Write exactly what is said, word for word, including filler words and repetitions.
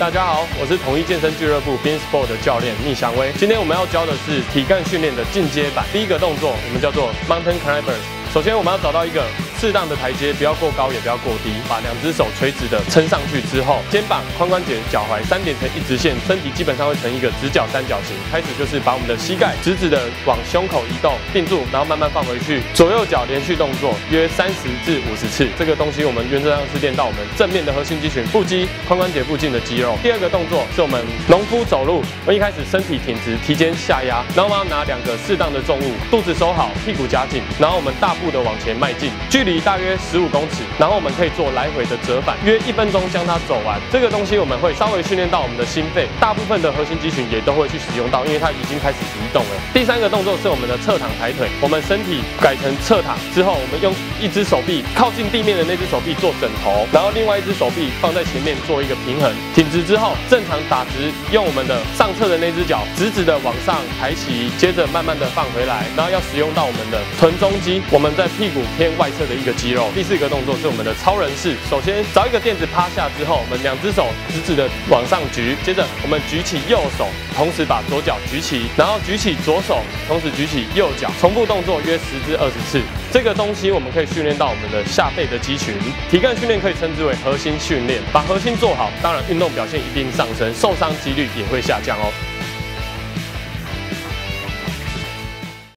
大家好，我是统一健身俱乐部 Bean Sport 的教练逆翔威。今天我们要教的是体干训练的进阶版。第一个动作我们叫做 Mountain Climbers。首先我们要找到一个适当的台阶，不要过高也不要过低，把两只手垂直的撑上去之后，肩膀、髋关节、脚踝三点成一直线，身体基本上会成一个直角三角形。开始就是把我们的膝盖直直的往胸口移动，定住，然后慢慢放回去。左右脚连续动作约三十至五十次。这个东西我们原则上是练到我们正面的核心肌群、腹肌、髋关节附近的肌肉。第二个动作是我们农夫走路。我一开始身体挺直，提肩下压，然后我们要拿两个适当的重物，肚子收好，屁股夹紧，然后我们大步的往前迈进，距离大约十五公尺，然后我们可以做来回的折返，约一分钟将它走完。这个东西我们会稍微训练到我们的心肺，大部分的核心肌群也都会去使用到，因为它已经开始移动了。第三个动作是我们的侧躺抬腿，我们身体改成侧躺之后，我们用一只手臂靠近地面的那只手臂做枕头，然后另外一只手臂放在前面做一个平衡，挺直之后正常打直，用我们的上侧的那只脚直直的往上抬起，接着慢慢的放回来，然后要使用到我们的臀中肌，我们在屁股偏外侧的一个肌肉。第四个动作是我们的超人式，首先找一个垫子趴下之后，我们两只手直直的往上举，接着我们举起右手，同时把左脚举起，然后举起左手，同时举起右脚，重复动作约十至二十次。这个东西我们可以训练到我们的下背的肌群。体干训练可以称之为核心训练，把核心做好，当然运动表现一定上升，受伤几率也会下降哦。